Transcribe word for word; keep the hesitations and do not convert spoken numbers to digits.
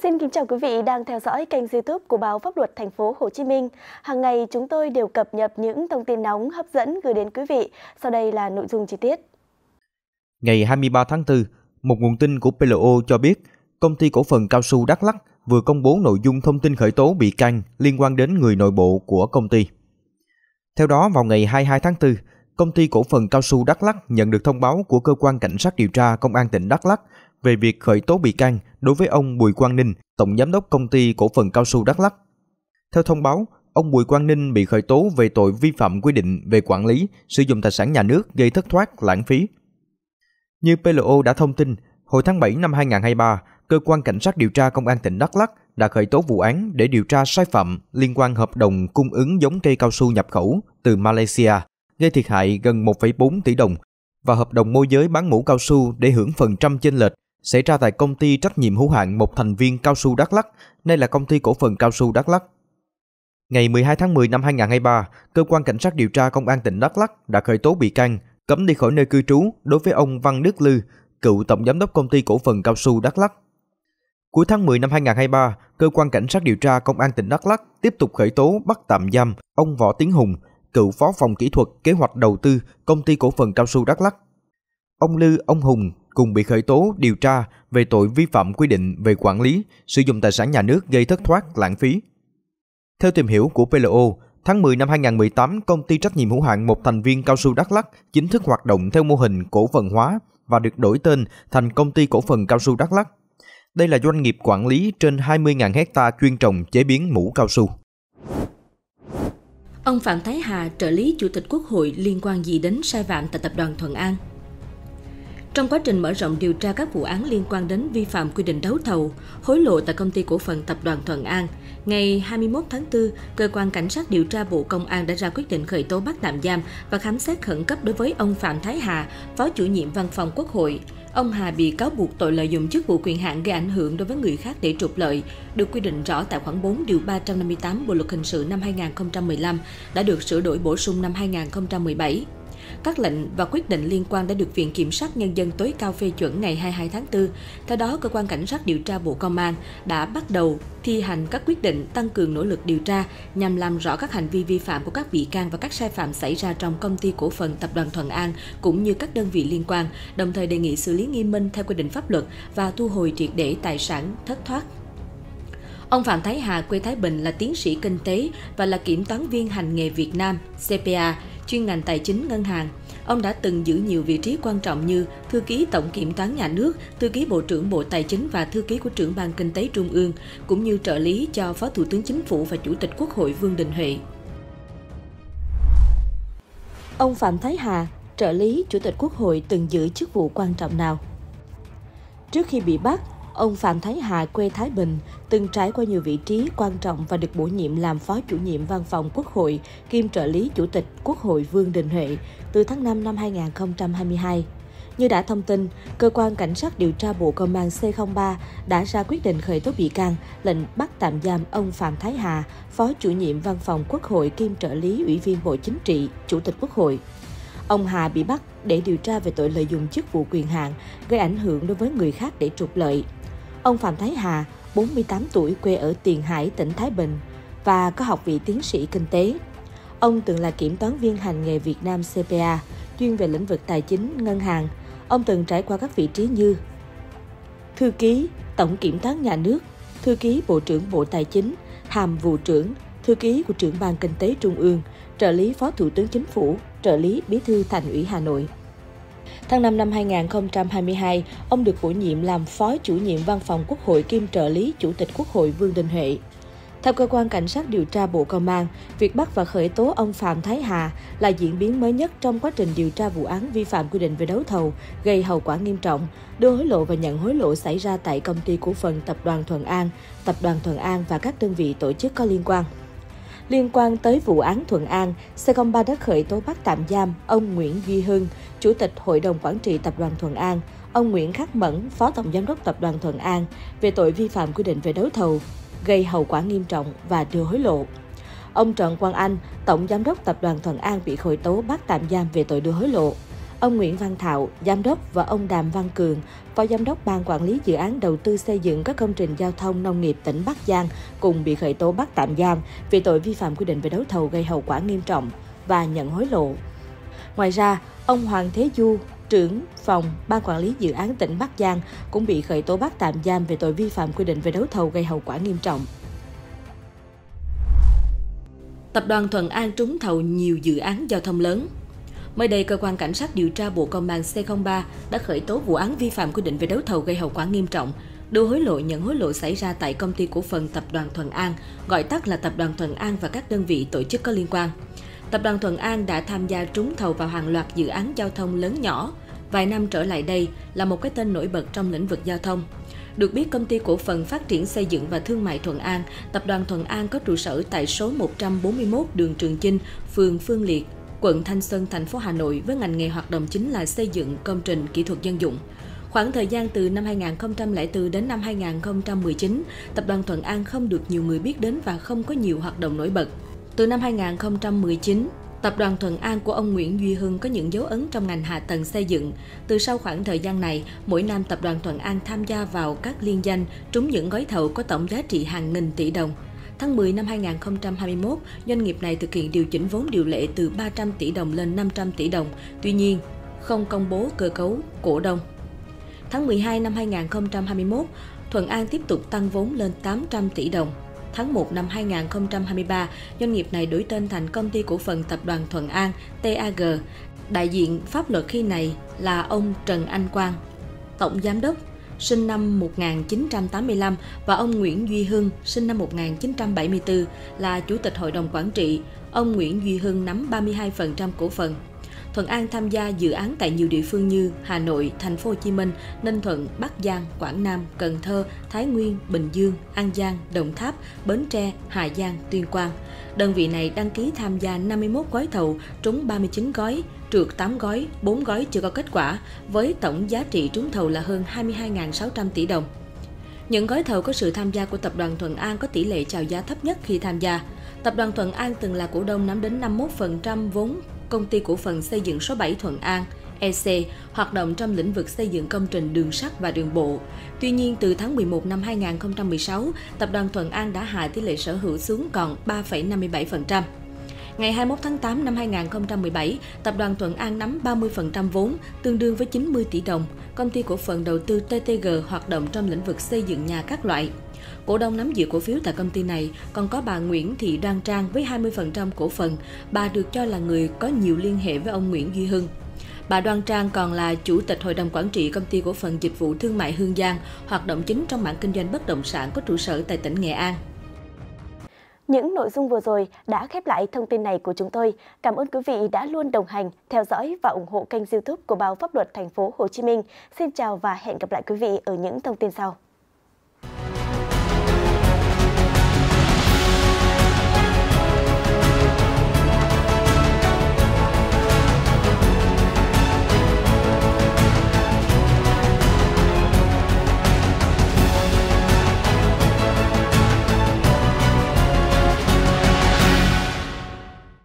Xin kính chào quý vị đang theo dõi kênh YouTube của báo Pháp luật Thành phố Hồ Chí Minh. Hàng ngày chúng tôi đều cập nhật những thông tin nóng hấp dẫn gửi đến quý vị. Sau đây là nội dung chi tiết. Ngày hai mươi ba tháng tư, một nguồn tin của pê lờ o cho biết công ty cổ phần cao su Đắk Lắk vừa công bố nội dung thông tin khởi tố bị can liên quan đến người nội bộ của công ty. Theo đó, vào ngày hai mươi hai tháng tư, công ty cổ phần cao su Đắk Lắk nhận được thông báo của cơ quan cảnh sát điều tra công an tỉnh Đắk Lắk về việc khởi tố bị can đối với ông Bùi Quang Ninh, tổng giám đốc công ty cổ phần cao su Đắk Lắk. Theo thông báo, ông Bùi Quang Ninh bị khởi tố về tội vi phạm quy định về quản lý, sử dụng tài sản nhà nước gây thất thoát, lãng phí. Như pê lờ o đã thông tin, hồi tháng bảy năm hai nghìn không trăm hai mươi ba, cơ quan cảnh sát điều tra công an tỉnh Đắk Lắk đã khởi tố vụ án để điều tra sai phạm liên quan hợp đồng cung ứng giống cây cao su nhập khẩu từ Malaysia, gây thiệt hại gần một phẩy bốn tỷ đồng, và hợp đồng môi giới bán mũ cao su để hưởng phần trăm chênh lệch xảy ra tại công ty trách nhiệm hữu hạn một thành viên cao su Đắk Lắk, nay là công ty cổ phần cao su Đắk Lắk. Ngày mười hai tháng mười năm hai nghìn không trăm hai mươi ba, cơ quan cảnh sát điều tra công an tỉnh Đắk Lắk đã khởi tố bị can, cấm đi khỏi nơi cư trú đối với ông Văn Đức Lư, cựu tổng giám đốc công ty cổ phần cao su Đắk Lắk. Cuối tháng mười năm hai nghìn không trăm hai mươi ba, cơ quan cảnh sát điều tra công an tỉnh Đắk Lắk tiếp tục khởi tố bắt tạm giam ông Võ Tiến Hùng, cựu phó phòng kỹ thuật kế hoạch đầu tư công ty cổ phần cao su Đắk Lắk. Ông Lư, ông Hùng cùng bị khởi tố điều tra về tội vi phạm quy định về quản lý, sử dụng tài sản nhà nước gây thất thoát, lãng phí. Theo tìm hiểu của pê lờ o, tháng mười năm hai nghìn không trăm mười tám, công ty trách nhiệm hữu hạn một thành viên cao su Đắk Lắk chính thức hoạt động theo mô hình cổ phần hóa và được đổi tên thành công ty cổ phần cao su Đắk Lắk. Đây là doanh nghiệp quản lý trên hai mươi nghìn hecta chuyên trồng chế biến mũ cao su. Ông Phạm Thái Hà, trợ lý Chủ tịch Quốc hội liên quan gì đến sai phạm tại tập đoàn Thuận An? Trong quá trình mở rộng điều tra các vụ án liên quan đến vi phạm quy định đấu thầu, hối lộ tại công ty cổ phần tập đoàn Thuận An, ngày hai mươi mốt tháng tư, cơ quan cảnh sát điều tra Bộ Công an đã ra quyết định khởi tố bắt tạm giam và khám xét khẩn cấp đối với ông Phạm Thái Hà, phó chủ nhiệm văn phòng Quốc hội. Ông Hà bị cáo buộc tội lợi dụng chức vụ quyền hạn gây ảnh hưởng đối với người khác để trục lợi, được quy định rõ tại khoản bốn điều ba trăm năm mươi tám Bộ luật hình sự năm hai nghìn không trăm mười lăm, đã được sửa đổi bổ sung năm hai nghìn không trăm mười bảy. Các lệnh và quyết định liên quan đã được Viện Kiểm sát Nhân dân tối cao phê chuẩn ngày hai mươi hai tháng tư. Theo đó, Cơ quan Cảnh sát điều tra Bộ Công an đã bắt đầu thi hành các quyết định tăng cường nỗ lực điều tra nhằm làm rõ các hành vi vi phạm của các bị can và các sai phạm xảy ra trong công ty cổ phần tập đoàn Thuận An cũng như các đơn vị liên quan, đồng thời đề nghị xử lý nghiêm minh theo quy định pháp luật và thu hồi triệt để tài sản thất thoát. Ông Phạm Thái Hà, quê Thái Bình, là tiến sĩ kinh tế và là kiểm toán viên hành nghề Việt Nam xê pê a, chuyên ngành tài chính ngân hàng. Ông đã từng giữ nhiều vị trí quan trọng như thư ký Tổng Kiểm toán Nhà nước, thư ký Bộ trưởng Bộ Tài chính và thư ký của trưởng Ban Kinh tế Trung ương, cũng như trợ lý cho Phó Thủ tướng Chính phủ và Chủ tịch Quốc hội Vương Đình Huệ. Ông Phạm Thái Hà, trợ lý Chủ tịch Quốc hội, từng giữ chức vụ quan trọng nào? Trước khi bị bắt, ông Phạm Thái Hà, quê Thái Bình, từng trải qua nhiều vị trí quan trọng và được bổ nhiệm làm Phó chủ nhiệm văn phòng Quốc hội kiêm trợ lý Chủ tịch Quốc hội Vương Đình Huệ từ tháng năm năm hai nghìn không trăm hai mươi hai. Như đã thông tin, Cơ quan Cảnh sát điều tra Bộ Công an C không ba đã ra quyết định khởi tố bị can, lệnh bắt tạm giam ông Phạm Thái Hà, Phó chủ nhiệm văn phòng Quốc hội kiêm trợ lý Ủy viên Bộ Chính trị, Chủ tịch Quốc hội. Ông Hà bị bắt để điều tra về tội lợi dụng chức vụ quyền hạn, gây ảnh hưởng đối với người khác để trục lợi. Ông Phạm Thái Hà, bốn mươi tám tuổi, quê ở Tiền Hải, tỉnh Thái Bình và có học vị tiến sĩ kinh tế. Ông từng là kiểm toán viên hành nghề Việt Nam xê pê a, chuyên về lĩnh vực tài chính, ngân hàng. Ông từng trải qua các vị trí như thư ký Tổng Kiểm toán Nhà nước, thư ký Bộ trưởng Bộ Tài chính, hàm vụ trưởng, thư ký của trưởng Ban Kinh tế Trung ương, trợ lý Phó Thủ tướng Chính phủ, trợ lý Bí thư Thành ủy Hà Nội. Tháng năm năm hai nghìn không trăm hai mươi hai, ông được bổ nhiệm làm Phó chủ nhiệm văn phòng Quốc hội kiêm trợ lý Chủ tịch Quốc hội Vương Đình Huệ. Theo Cơ quan Cảnh sát điều tra Bộ Công an, việc bắt và khởi tố ông Phạm Thái Hà là diễn biến mới nhất trong quá trình điều tra vụ án vi phạm quy định về đấu thầu, gây hậu quả nghiêm trọng, đưa hối lộ và nhận hối lộ xảy ra tại công ty cổ phần Tập đoàn Thuận An, Tập đoàn Thuận An và các đơn vị tổ chức có liên quan. Liên quan tới vụ án Thuận An, C không ba đã khởi tố bắt tạm giam ông Nguyễn Duy Hưng, Chủ tịch Hội đồng Quản trị Tập đoàn Thuận An, ông Nguyễn Khắc Mẫn, Phó Tổng Giám đốc Tập đoàn Thuận An về tội vi phạm quy định về đấu thầu, gây hậu quả nghiêm trọng và đưa hối lộ. Ông Trần Quang Anh, Tổng Giám đốc Tập đoàn Thuận An bị khởi tố bắt tạm giam về tội đưa hối lộ. ông Nguyễn Văn Thạo, giám đốc và ông Đàm Văn Cường, phó giám đốc ban quản lý dự án đầu tư xây dựng các công trình giao thông nông nghiệp tỉnh Bắc Giang cùng bị khởi tố bắt tạm giam vì tội vi phạm quy định về đấu thầu gây hậu quả nghiêm trọng và nhận hối lộ. Ngoài ra, ông Hoàng Thế Du, trưởng phòng ban quản lý dự án tỉnh Bắc Giang cũng bị khởi tố bắt tạm giam về tội vi phạm quy định về đấu thầu gây hậu quả nghiêm trọng. Tập đoàn Thuận An trúng thầu nhiều dự án giao thông lớn. Mới đây, Cơ quan Cảnh sát điều tra Bộ Công an C không ba đã khởi tố vụ án vi phạm quy định về đấu thầu gây hậu quả nghiêm trọng, đưa hối lộ, nhận hối lộ xảy ra tại Công ty Cổ phần Tập đoàn Thuận An, gọi tắt là Tập đoàn Thuận An và các đơn vị tổ chức có liên quan. Tập đoàn Thuận An đã tham gia trúng thầu vào hàng loạt dự án giao thông lớn nhỏ. Vài năm trở lại đây là một cái tên nổi bật trong lĩnh vực giao thông. Được biết, Công ty Cổ phần Phát triển Xây dựng và Thương mại Thuận An, Tập đoàn Thuận An có trụ sở tại số một trăm bốn mươi mốt đường Trường Chinh, phường Phương Liệt, quận Thanh Xuân, thành phố Hà Nội với ngành nghề hoạt động chính là xây dựng công trình kỹ thuật dân dụng. Khoảng thời gian từ năm hai nghìn không trăm lẻ bốn đến năm hai nghìn không trăm mười chín, Tập đoàn Thuận An không được nhiều người biết đến và không có nhiều hoạt động nổi bật. Từ năm hai nghìn không trăm mười chín, Tập đoàn Thuận An của ông Nguyễn Duy Hưng có những dấu ấn trong ngành hạ tầng xây dựng. Từ sau khoảng thời gian này, mỗi năm Tập đoàn Thuận An tham gia vào các liên danh trúng những gói thầu có tổng giá trị hàng nghìn tỷ đồng. Tháng mười năm hai nghìn không trăm hai mươi mốt, doanh nghiệp này thực hiện điều chỉnh vốn điều lệ từ ba trăm tỷ đồng lên năm trăm tỷ đồng, tuy nhiên không công bố cơ cấu cổ đông. Tháng mười hai năm hai nghìn không trăm hai mươi mốt, Thuận An tiếp tục tăng vốn lên tám trăm tỷ đồng. Tháng một năm hai nghìn không trăm hai mươi ba, doanh nghiệp này đổi tên thành Công ty Cổ phần Tập đoàn Thuận An T A G. Đại diện pháp luật khi này là ông Trần Anh Quang, tổng giám đốc, sinh năm một nghìn chín trăm tám mươi lăm, và ông Nguyễn Duy Hưng, sinh năm một nghìn chín trăm bảy mươi tư, là chủ tịch hội đồng quản trị. Ông Nguyễn Duy Hưng nắm ba mươi hai phần trăm cổ phần. Thuận An tham gia dự án tại nhiều địa phương như Hà Nội, Thành phố Hồ Chí Minh, Ninh Thuận, Bắc Giang, Quảng Nam, Cần Thơ, Thái Nguyên, Bình Dương, An Giang, Đồng Tháp, Bến Tre, Hà Giang, Tuyên Quang. Đơn vị này đăng ký tham gia năm mươi mốt gói thầu, trúng ba mươi chín gói, trượt tám gói, bốn gói chưa có kết quả, với tổng giá trị trúng thầu là hơn hai mươi hai nghìn sáu trăm tỷ đồng. Những gói thầu có sự tham gia của Tập đoàn Thuận An có tỷ lệ chào giá thấp nhất khi tham gia. Tập đoàn Thuận An từng là cổ đông nắm đến năm mươi mốt phần trăm vốn Công ty Cổ phần Xây dựng số bảy Thuận An E C, hoạt động trong lĩnh vực xây dựng công trình đường sắt và đường bộ. Tuy nhiên, từ tháng mười một năm hai nghìn không trăm mười sáu, Tập đoàn Thuận An đã hạ tỷ lệ sở hữu xuống còn ba phẩy năm mươi bảy phần trăm. Ngày hai mươi mốt tháng tám năm hai nghìn không trăm mười bảy, Tập đoàn Thuận An nắm ba mươi phần trăm vốn, tương đương với chín mươi tỷ đồng. Công ty Cổ phần Đầu tư T T G hoạt động trong lĩnh vực xây dựng nhà các loại. Cổ đông nắm giữ cổ phiếu tại công ty này còn có bà Nguyễn Thị Đoan Trang với hai mươi phần trăm cổ phần. Bà được cho là người có nhiều liên hệ với ông Nguyễn Duy Hưng. Bà Đoan Trang còn là Chủ tịch Hội đồng Quản trị Công ty Cổ phần Dịch vụ Thương mại Hương Giang, hoạt động chính trong mảng kinh doanh bất động sản có trụ sở tại tỉnh Nghệ An. Những nội dung vừa rồi đã khép lại thông tin này của chúng tôi. Cảm ơn quý vị đã luôn đồng hành, theo dõi và ủng hộ kênh YouTube của Báo Pháp luật Thành phố Hồ Chí Minh. Xin chào và hẹn gặp lại quý vị ở những thông tin sau.